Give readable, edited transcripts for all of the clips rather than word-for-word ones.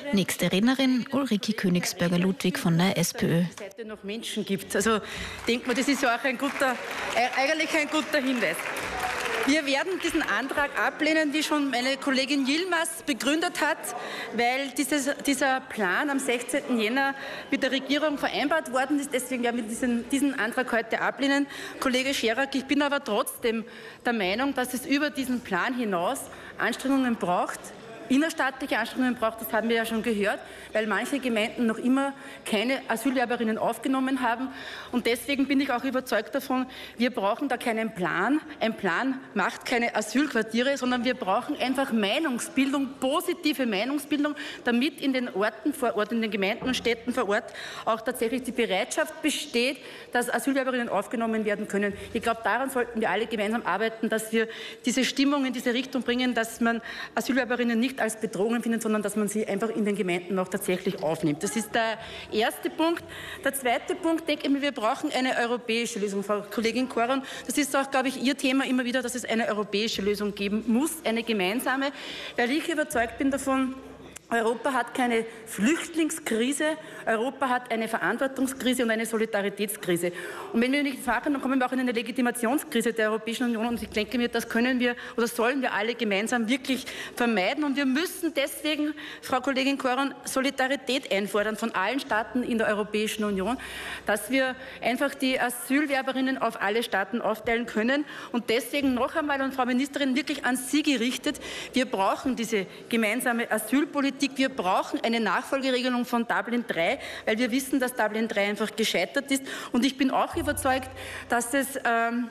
Nächste Rednerin Ulrike Königsberger-Ludwig von der SPÖ. Seite noch Menschen gibt. Also denkt man, das ist ja auch eigentlich ein guter Hinweis. Wir werden diesen Antrag ablehnen, wie schon meine Kollegin Yilmaz begründet hat, weil dieser Plan am 16. Jänner mit der Regierung vereinbart worden ist. Deswegen werden wir diesen Antrag heute ablehnen. Kollege Scherak, ich bin aber trotzdem der Meinung, dass es über diesen Plan hinaus Anstrengungen braucht, innerstaatliche Anstrengungen braucht, das haben wir ja schon gehört, weil manche Gemeinden noch immer keine Asylwerberinnen aufgenommen haben. Und deswegen bin ich auch überzeugt davon, wir brauchen da keinen Plan. Ein Plan macht keine Asylquartiere, sondern wir brauchen einfach Meinungsbildung, positive Meinungsbildung, damit in den Orten vor Ort, in den Gemeinden und Städten vor Ort auch tatsächlich die Bereitschaft besteht, dass Asylwerberinnen aufgenommen werden können. Ich glaube, daran sollten wir alle gemeinsam arbeiten, dass wir diese Stimmung in diese Richtung bringen, dass man Asylwerberinnen nicht als Bedrohungen findet, sondern dass man sie einfach in den Gemeinden auch tatsächlich aufnimmt. Das ist der erste Punkt. Der zweite Punkt, denke ich mir, wir brauchen eine europäische Lösung. Frau Kollegin Koron, das ist auch, glaube ich, Ihr Thema immer wieder, dass es eine europäische Lösung geben muss, eine gemeinsame, weil ich überzeugt bin davon, Europa hat keine Flüchtlingskrise, Europa hat eine Verantwortungskrise und eine Solidaritätskrise. Und wenn wir nicht machen, dann kommen wir auch in eine Legitimationskrise der Europäischen Union. Und ich denke mir, das können wir oder sollen wir alle gemeinsam wirklich vermeiden. Und wir müssen deswegen, Frau Kollegin Koron, Solidarität einfordern von allen Staaten in der Europäischen Union, dass wir einfach die Asylwerberinnen auf alle Staaten aufteilen können. Und deswegen noch einmal, und Frau Ministerin, wirklich an Sie gerichtet, wir brauchen diese gemeinsame Asylpolitik. Wir brauchen eine Nachfolgeregelung von Dublin III, weil wir wissen, dass Dublin III einfach gescheitert ist. Und ich bin auch überzeugt, dass es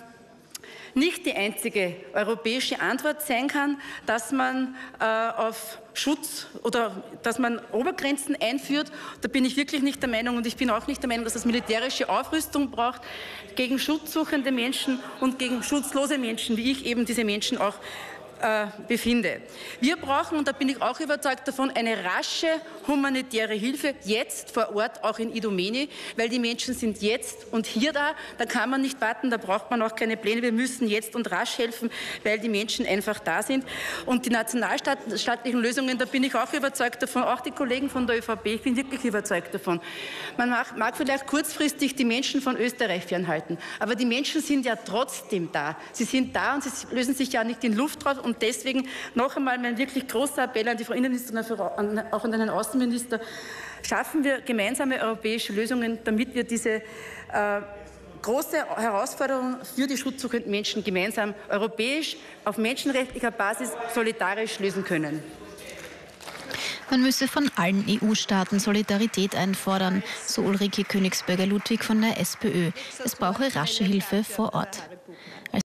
nicht die einzige europäische Antwort sein kann, dass man auf Schutz oder dass man Obergrenzen einführt. Da bin ich wirklich nicht der Meinung und ich bin auch nicht der Meinung, dass es militärische Aufrüstung braucht gegen schutzsuchende Menschen und gegen schutzlose Menschen, wie ich eben diese Menschen auch befinde. Wir brauchen, und da bin ich auch überzeugt davon, eine rasche humanitäre Hilfe, jetzt vor Ort, auch in Idomeni, weil die Menschen sind jetzt und hier da, da kann man nicht warten, da braucht man auch keine Pläne, wir müssen jetzt und rasch helfen, weil die Menschen einfach da sind. Und die nationalstaatlichen Lösungen, da bin ich auch überzeugt davon, auch die Kollegen von der ÖVP, ich bin wirklich überzeugt davon. Man mag vielleicht kurzfristig die Menschen von Österreich fernhalten, aber die Menschen sind ja trotzdem da. Sie sind da und sie lösen sich ja nicht in Luft raus. Und deswegen noch einmal mein wirklich großer Appell an die Frau Innenministerin und auch an den Herrn Außenminister. Schaffen wir gemeinsame europäische Lösungen, damit wir diese große Herausforderung für die schutzsuchenden Menschen gemeinsam europäisch, auf menschenrechtlicher Basis solidarisch lösen können. Man müsse von allen EU-Staaten Solidarität einfordern, so Ulrike Königsberger-Ludwig von der SPÖ. Es brauche rasche Hilfe vor Ort.